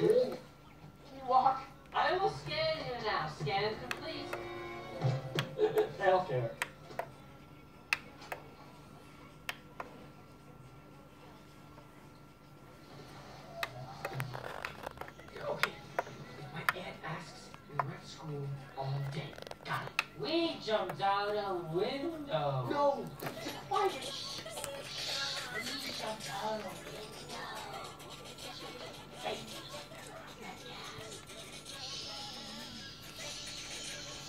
Walk. I will scan you now. Scan is complete. They don't care. Okay. If my aunt asks, we were at school all day. Got it. We jumped out a window. No. Quiet. We jumped out a window.